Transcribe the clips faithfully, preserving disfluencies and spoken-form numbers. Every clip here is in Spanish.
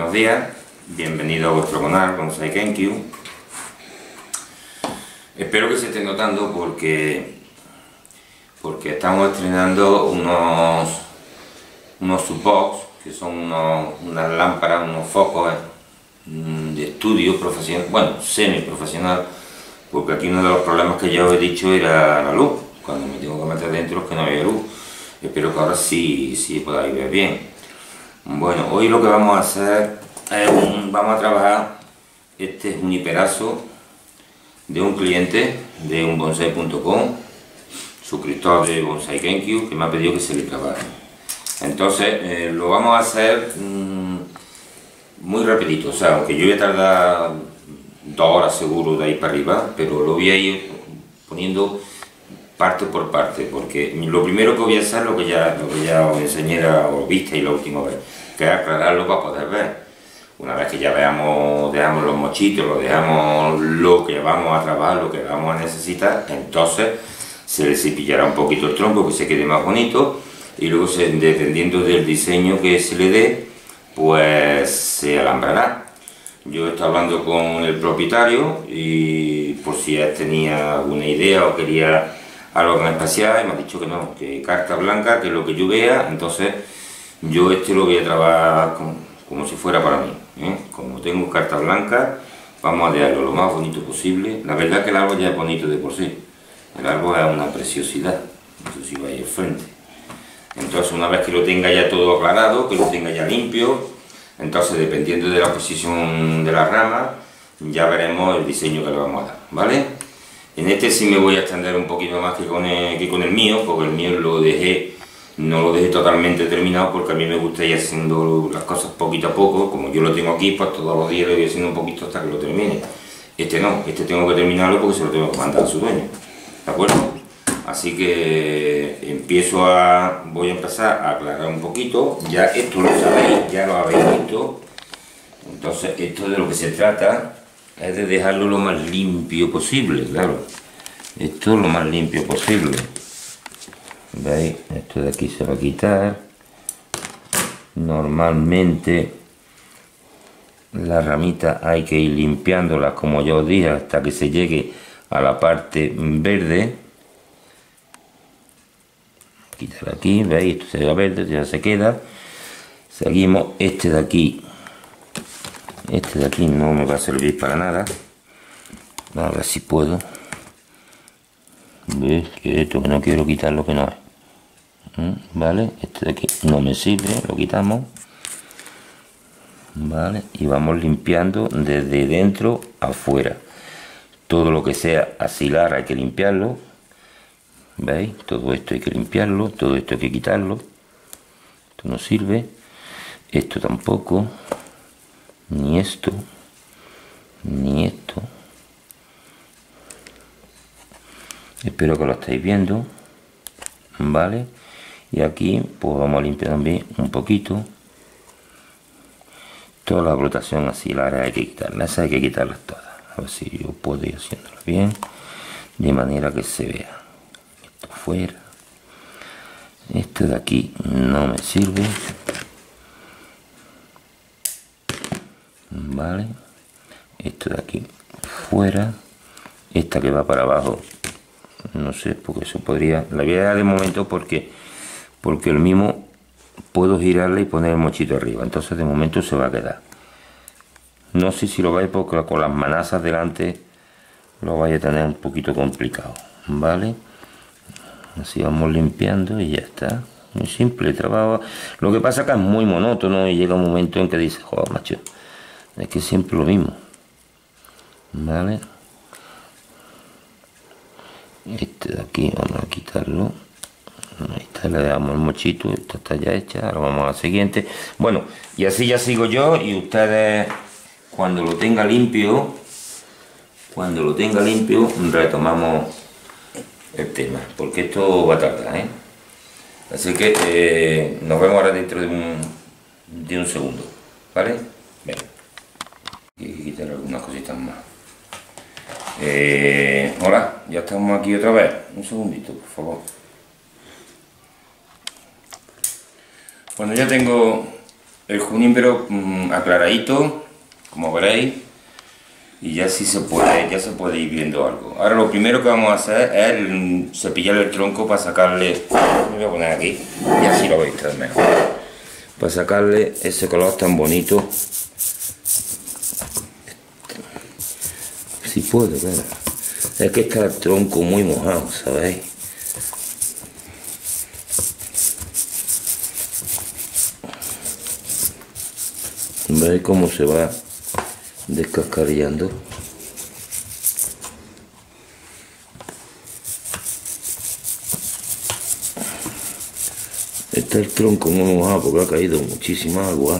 buenos días, bienvenido a vuestro canal Bonsai Kenkyu. Espero que se esté notando porque porque estamos estrenando unos unos subbox, que son unos, unas lámparas, unos focos eh, de estudio profesional, bueno, semi profesional, porque aquí uno de los problemas que ya os he dicho era la luz. Cuando me tengo que meter dentro es que no había luz. Espero que ahora sí, sí podáis ver bien. Bueno, hoy lo que vamos a hacer es un, vamos a trabajar este juniperazo de un cliente de un bonsai punto com, suscriptor de Bonsai Kenkyu, que me ha pedido que se le trabaje. Entonces eh, lo vamos a hacer mmm, muy rapidito, o sea, aunque yo voy a tardar dos horas seguro de ahí para arriba, pero lo voy a ir poniendo parte por parte, porque lo primero que voy a hacer, lo que ya, lo que ya os enseñé o visteis la última vez, que es aclararlo para poder ver. Una vez que ya veamos, dejamos los mochitos, lo dejamos lo que vamos a trabajar, lo que vamos a necesitar, entonces se le cepillará un poquito el tronco, que se quede más bonito, y luego se, dependiendo del diseño que se le dé, pues se alambrará. Yo estoy hablando con el propietario y por si él tenía alguna idea o quería algo en especial, y me ha dicho que no, que carta blanca, que es lo que yo vea. Entonces yo este lo voy a trabajar como, como si fuera para mí, ¿eh? Como tengo carta blanca, vamos a dejarlo lo más bonito posible. La verdad es que el árbol ya es bonito de por sí, el árbol es una preciosidad, no sé si vais al frente. Entonces una vez que lo tenga ya todo aclarado, que lo tenga ya limpio, entonces dependiendo de la posición de la rama, ya veremos el diseño que le vamos a dar, ¿vale? En este sí me voy a extender un poquito más que con el, que con el mío, porque el mío lo dejé, no lo dejé totalmente terminado, porque a mí me gusta ir haciendo las cosas poquito a poco. Como yo lo tengo aquí, pues todos los días lo voy haciendo un poquito hasta que lo termine. Este no, este tengo que terminarlo porque se lo tengo que mandar a su dueño, ¿de acuerdo? Así que empiezo a, voy a empezar a aclarar un poquito. Ya esto lo sabéis, ya lo habéis visto. Entonces esto de lo que se trata es de dejarlo lo más limpio posible, claro. Esto lo más limpio posible. ¿Veis? Esto de aquí se va a quitar. Normalmente las ramitas hay que ir limpiándolas, como ya os dije, hasta que se llegue a la parte verde. Quitar aquí, ¿veis? Esto sería verde, ya se queda. Seguimos este de aquí. Este de aquí no me va a servir para nada. A ver si puedo. ¿Ves? Que esto que no quiero quitar lo que no es. Vale, este de aquí no me sirve, lo quitamos. Vale, y vamos limpiando desde dentro a afuera. Todo lo que sea asilar hay que limpiarlo. ¿Veis? Todo esto hay que limpiarlo, todo esto hay que quitarlo. Esto no sirve. Esto tampoco. Ni esto. Ni esto. Espero que lo estéis viendo. Vale. Y aquí pues vamos a limpiar también un poquito. Toda la brotación asilar hay que quitarla. Esa hay que quitarlas todas. A ver si yo puedo ir haciéndolo bien. De manera que se vea. Esto fuera. Este de aquí no me sirve. Vale. Esto de aquí fuera. Esta que va para abajo, no sé, porque eso podría, la voy a dar de momento porque porque el mismo puedo girarle y poner el mochito arriba, entonces de momento se va a quedar. No sé si lo vais, porque con las manazas delante lo vais a tener un poquito complicado, ¿vale? Así vamos limpiando y ya está. Muy simple el trabajo. Lo que pasa es que es muy monótono y llega un momento en que dices, joder, macho, es que siempre lo mismo. Vale. Este de aquí vamos a quitarlo. Ahí está, le damos el mochito. Esta está ya hecha. Ahora vamos a la siguiente. Bueno, y así ya sigo yo. Y ustedes, cuando lo tenga limpio, cuando lo tenga limpio, retomamos el tema, porque esto va a tardar, ¿eh? Así que eh, nos vemos ahora dentro de un, de un segundo, ¿vale? Venga. Hay que quitar algunas cositas más. Eh, hola, ya estamos aquí otra vez. Un segundito, por favor. Bueno, ya tengo el junípero mmm, aclaradito, como veréis, y ya sí se puede, ya se puede ir viendo algo. Ahora lo primero que vamos a hacer es cepillar el tronco para sacarle, me voy a poner aquí, y así lo veis tres mejor, para sacarle ese color tan bonito. Si puedo, claro. Es que está el tronco muy mojado, ¿sabéis? ¿Veis cómo se va descascarillando? Está el tronco muy mojado porque ha caído muchísima agua.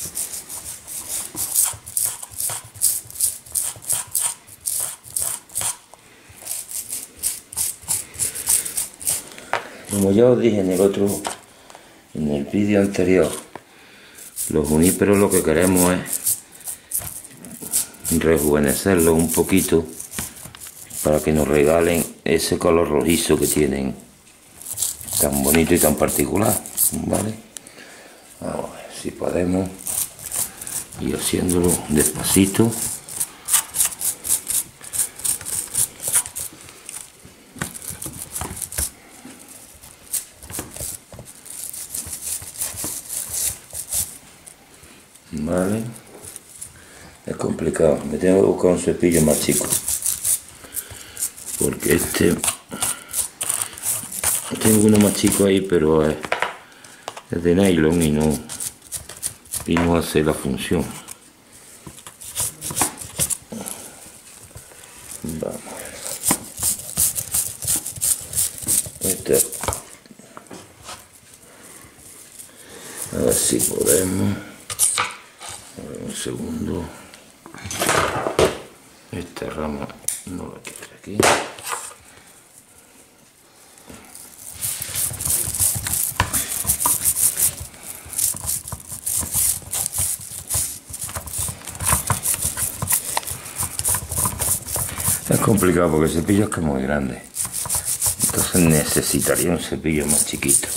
Como ya os dije en el otro, en el vídeo anterior, los juníperos lo que queremos es rejuvenecerlos un poquito para que nos regalen ese color rojizo que tienen tan bonito y tan particular, ¿vale? Vamos a ver si podemos ir haciéndolo despacito. Vale, es complicado, me tengo que buscar un cepillo más chico porque este tengo uno más chico ahí, pero es, es de nylon y no y no hace la función. Vamos, este, a ver si podemos. Un segundo, esta rama no la quiero aquí. Es complicado porque el cepillo es que es muy grande, entonces necesitaría un cepillo más chiquito.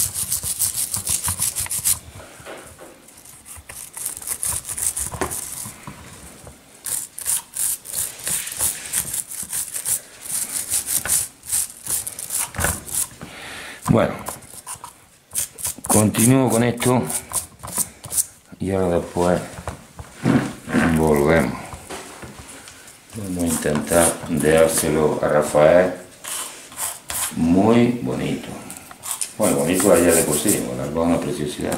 Bueno, continúo con esto y ahora después volvemos. Vamos a intentar dejárselo a Rafael muy bonito. Bueno, bonito allá de por sí, con algo una preciosidad.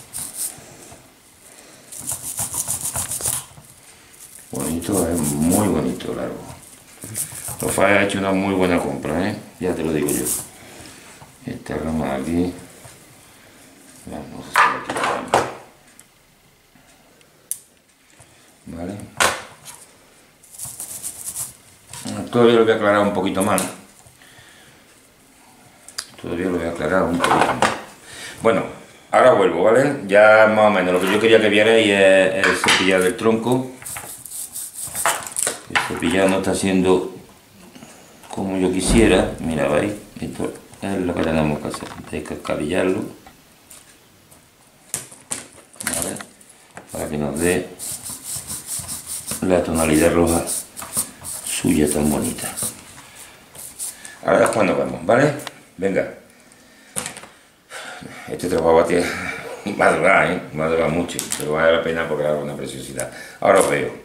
Bonito, es muy bonito el árbol. Rafael ha hecho una muy buena compra, ¿eh? Ya te lo digo yo. Esta rama de aquí, vamos a hacer aquí también. Vale. Todavía lo voy a aclarar un poquito más. Todavía lo voy a aclarar un poquito más. Bueno, ahora vuelvo, ¿vale? Ya más o menos lo que yo quería que vierais es el cepillar del tronco. El cepillado no está haciendo como yo quisiera. Mira, ¿veis? Esto es lo que tenemos que hacer, descascarillarlo, ¿vale? Para que nos dé la tonalidad roja suya tan bonita. Ahora después nos vemos, ¿vale? Venga. Este trabajo va a durar, ¿eh? Va a durar mucho, pero vale la pena porque es una preciosidad. Ahora os veo.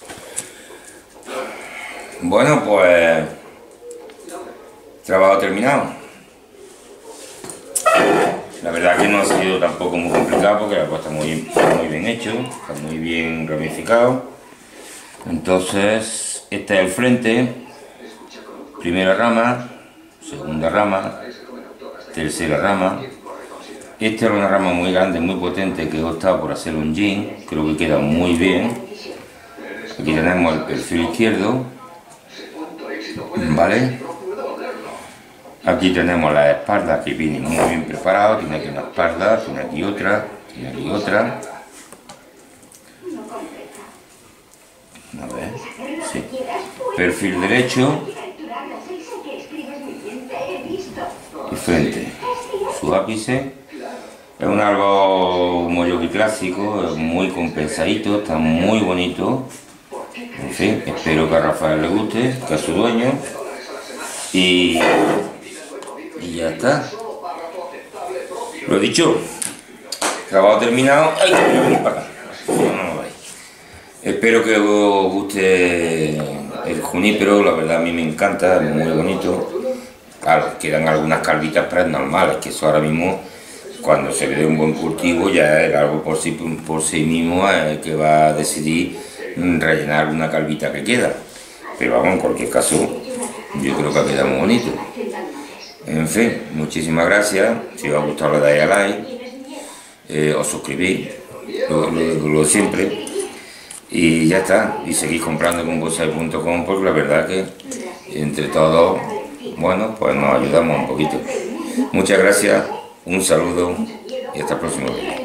Bueno, pues trabajo terminado. La verdad que no ha sido tampoco muy complicado porque el árbol está muy, muy bien hecho, está muy bien ramificado. Entonces, este es el frente, primera rama, segunda rama, tercera rama. Esta era una rama muy grande, muy potente, que he optado por hacer un jean, creo que queda muy bien. Aquí tenemos el perfil izquierdo, ¿vale? Aquí tenemos las espaldas que vienen muy bien preparadas, tiene aquí una espalda, tiene aquí otra, tiene aquí otra. A ver, sí. Perfil derecho y frente, su ápice Es un árbol muy clásico, es muy compensadito, está muy bonito. En fin, espero que a Rafael le guste, que a su dueño. Y, y ya está. Lo dicho, acabado terminado. ¡Ay! Vení para acá. No, no, espero que os guste el junípero, la verdad a mí me encanta, es muy bonito. Claro, quedan algunas calvitas, pero es normal, es que eso ahora mismo, cuando se ve un buen cultivo, ya el árbol por sí, por sí mismo es el que va a decidir rellenar una calvita que queda. Pero vamos, en cualquier caso, yo creo que ha quedado muy bonito. En fin, muchísimas gracias. Si os ha gustado le dais a like, eh, os suscribís, lo, lo, lo siempre. Y ya está, y seguís comprando con bonsai punto com porque la verdad que entre todos, bueno, pues nos ayudamos un poquito. Muchas gracias, un saludo y hasta el próximo vídeo.